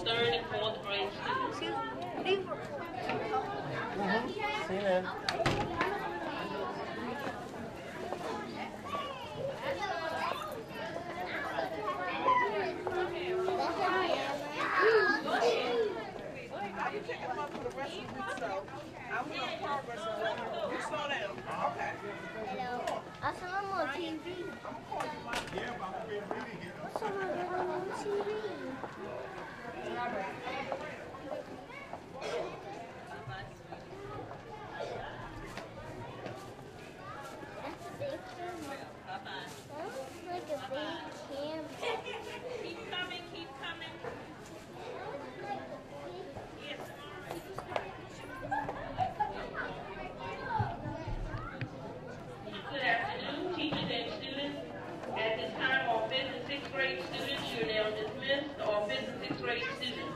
third and fourth grade students. See you then. You picking them up for the rest of the week, so I'm going to progress on that. You slow down. Okay. Hello. I saw him on TV. Yeah, but I'm reading here. I saw him on TV. That's a big camera. Bye-bye. That looks like a big camera. Keep coming, keep coming. Yes. Good afternoon, teachers and students. At this time, all 5th and 6th grade students, you're now dismissed. All 5th and 6th grade students.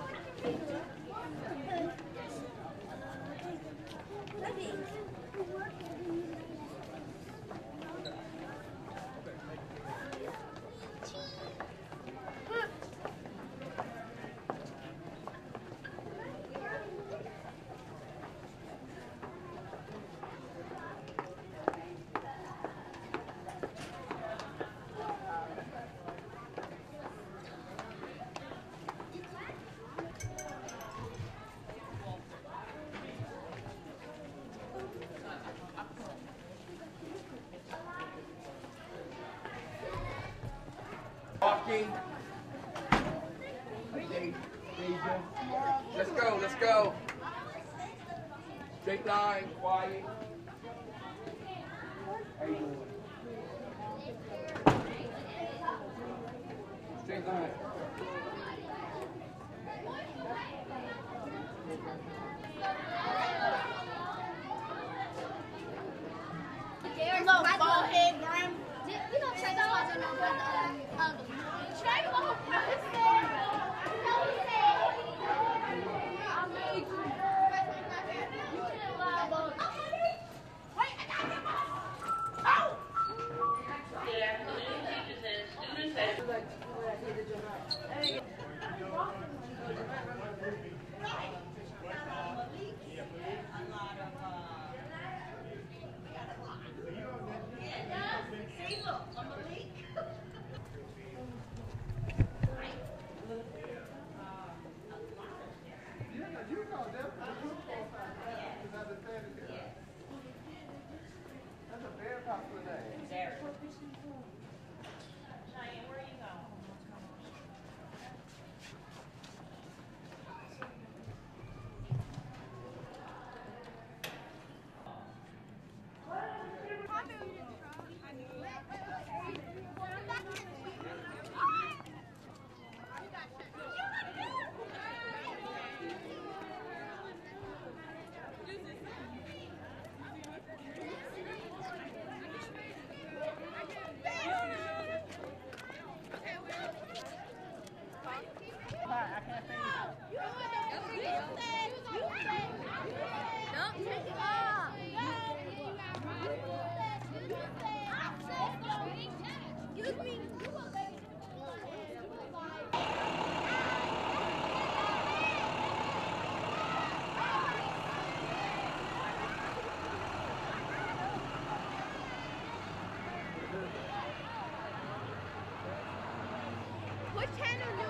Walking. Let's go, let's go. Straight line, quiet. How you doing? Straight line. Little bald head, Graham. We don't try to watch on try to walk from his head. No, he said. Wait, I got him. Oh! Good afternoon, teachers and students. That's a very popular name. Cheyenne, where are you going? What channel